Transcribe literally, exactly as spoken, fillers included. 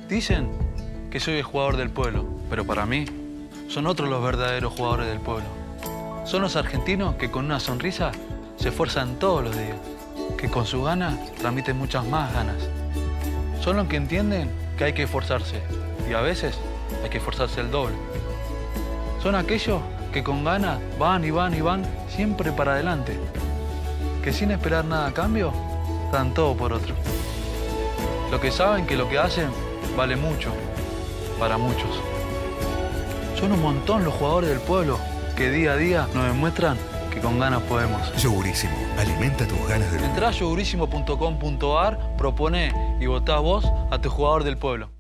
Dicen que soy el jugador del pueblo, pero para mí son otros los verdaderos jugadores del pueblo. Son los argentinos que con una sonrisa se esfuerzan todos los días, que con sus ganas transmiten muchas más ganas. Son los que entienden que hay que esforzarse y a veces hay que esforzarse el doble. Son aquellos que con ganas van y van y van siempre para adelante, que sin esperar nada a cambio, dan todo por otro. Los que saben que lo que hacen vale mucho para muchos. Son un montón los jugadores del pueblo que día a día nos demuestran que con ganas podemos. Yogurísimo, alimenta tus ganas de... Entrá a yogurísimo punto com punto ar, propone y votá vos a tu jugador del pueblo.